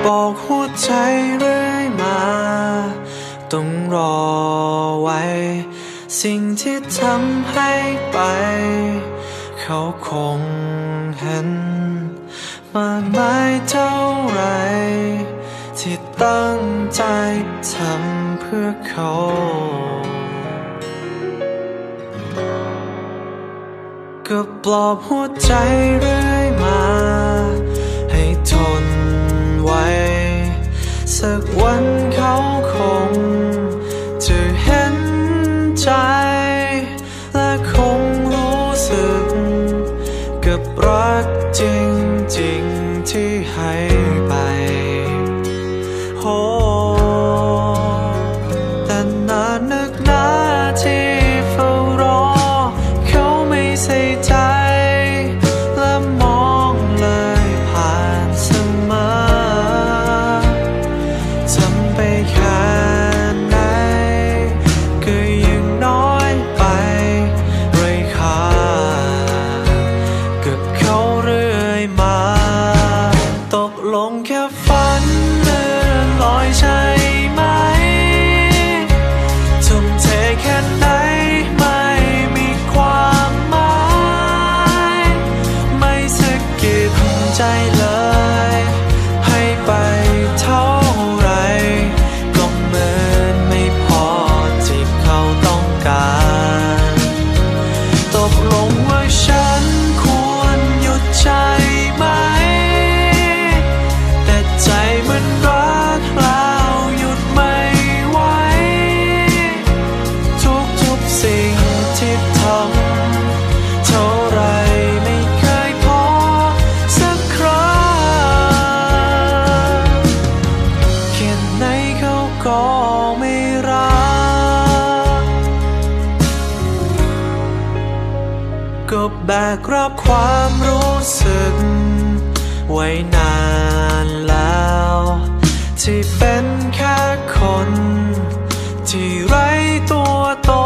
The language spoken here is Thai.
บอกหัวใจเรื่อยมาต้องรอไว้สิ่งที่ทำให้ไปเขาคงเห็นมากมายเท่าไรที่ตั้งใจทำเพื่อเขาก็ปลอบหัวใจเรื่อยมาให้ทนไว้สักวันเขาคงจะเห็นใจและคงรู้สึกกับรักจริงๆที่ให้ไปโอ้แต่นานนักหนาที่เฝ้ารอเขาไม่ใส่ใจและมองเลยผ่านเสมอทำไปแค่ไหนก็ยังน้อยไปไร้ค่ากับเขาเรื่อยมาตกลงแค่ฝันเลื่อนลอยใช่ไหมทุ่มเทแค่ไหนไม่มีความหมายไม่สะกิดใจเลยให้ไปเท่าไรก็เหมือนไม่พอที่เขาต้องการตกลงว่าฉันควรหยุดใช่ไหมแต่ใจมันรักแล้วหยุดไม่ไหวทุกสิ่งที่ทำเท่าไรไม่เคยพอสักครั้งแค่ไหนเขาก็ไม่รักก็แบกรับความรู้สึกไว้นานแล้วที่เป็นแค่คนที่ไร้ตัวต